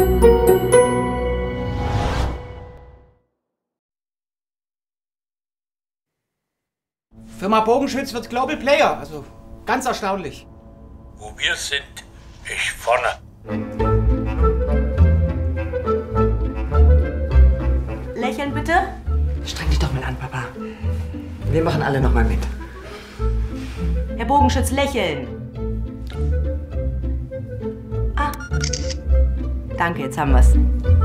Firma Bogenschütz wird Global Player, also ganz erstaunlich. Wo wir sind, ist vorne. Lächeln bitte. Streng dich doch mal an, Papa. Wir machen alle noch mal mit. Herr Bogenschütz, lächeln. Ah. Danke, jetzt haben wir's.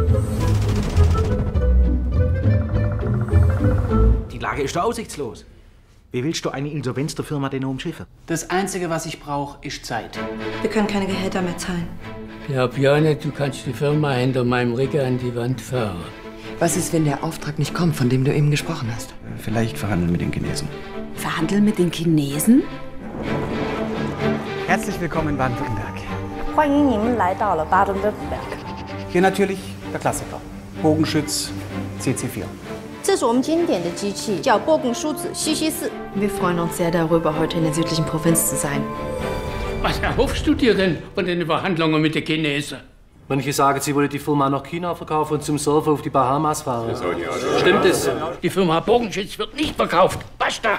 Die Lage ist doch aussichtslos. Wie willst du eine Insolvenz der Firma denn umschiffen? Das Einzige, was ich brauche, ist Zeit. Wir können keine Gehälter mehr zahlen. Glaub ja nicht, du kannst die Firma hinter meinem Rücken an die Wand fahren. Was ist, wenn der Auftrag nicht kommt, von dem du eben gesprochen hast? Vielleicht verhandeln mit den Chinesen. Verhandeln mit den Chinesen? Herzlich willkommen in Baden-Württemberg. 欢迎你们来到了 Baden-Württemberg. Hier natürlich der Klassiker. Bogenschütz CC4. 这是我们经典的机器，叫波更梳子西西四。 Wir freuen uns sehr darüber, heute in der südlichen Provinz zu sein. Was erhoffst du dir denn von den Verhandlungen mit den Chinesen? Manche sagen, sie wollen die Firma nach China verkaufen und zum Surfen auf die Bahamas fahren. Stimmt es? Die Firma Bogenschütz wird nicht verkauft. Basta!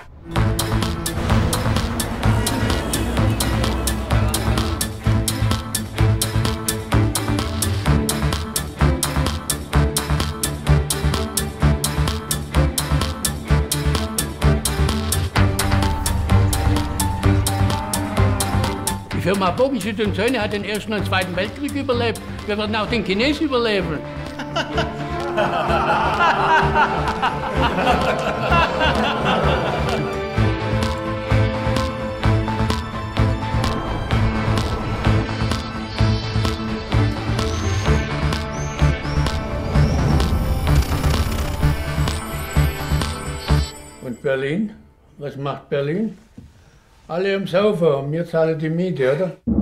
Die Firma Bogenschütz und Söhne hat den Ersten und Zweiten Weltkrieg überlebt. Wir werden auch den Chinesen überleben. Und Berlin? Was macht Berlin? Alle am Sofa und wir zahlen die Miete, oder?